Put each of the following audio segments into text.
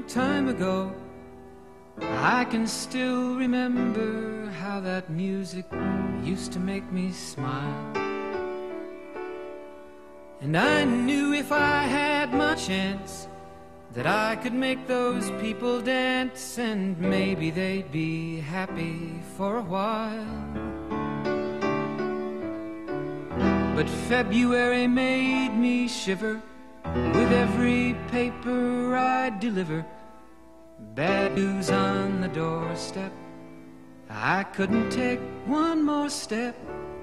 time ago. I can still remember how that music used to make me smile. And I knew if I had my chance that I could make those people dance, and maybe they'd be happy for a while. But February made me shiver with every paper I'd deliver. Bad news on the doorstep, I couldn't take one more step.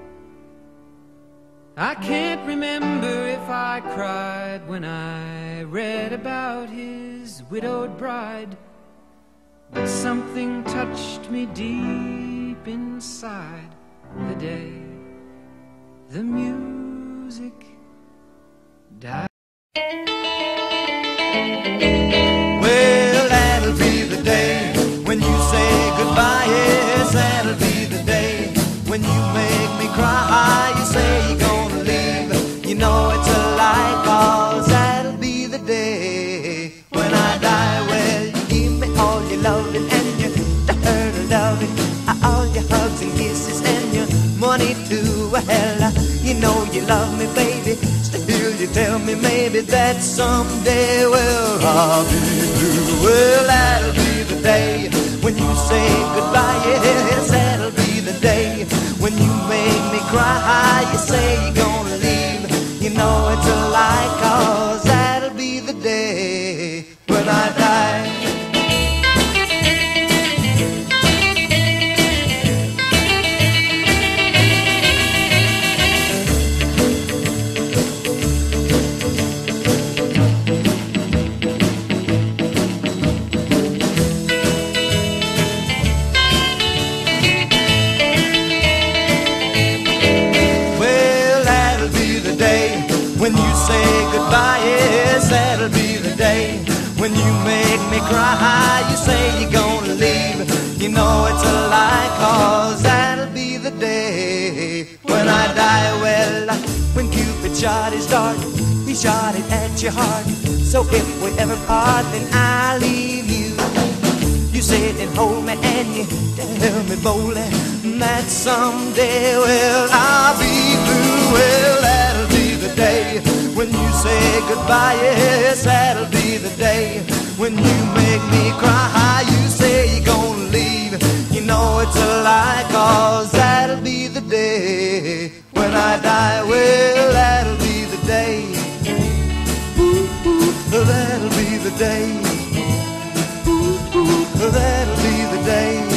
I can't remember if I cried when I read about his widowed bride, but something touched me deep inside the day the music died. Well, that'll be the day when you say goodbye. Yes, that'll be the day when you make me cry. You say you're gonna leave, you know it's a lie, 'cause that'll be the day when I die. Well, you give me all your loving and your loving, all your hugs and kisses and your money too. Well, you know you love me, baby. Still you tell me maybe that someday, well, I'll be blue. Well, that'll be the day when you say goodbye. Yes, that'll be the day when you make me cry. You say you're gonna leave, you know it's a lie, 'cause that'll be the day when I die. When you say goodbye, yes, that'll be the day when you make me cry. You say you're gonna leave, you know it's a lie, 'cause that'll be the day when I die. Well, when Cupid shot his dart, he shot it at your heart. So if we ever part, then I'll leave you. You sit and hold me and you tell me boldly that someday, well, I'll be blue. Well, that'll be the day when you say goodbye. Yes, that'll be the day when you make me cry. You say you're gonna leave, you know it's a lie, 'cause that'll be the day when I die. Well, that'll be the day. Ooh, ooh, that'll be the day. Ooh, ooh, that'll be the day.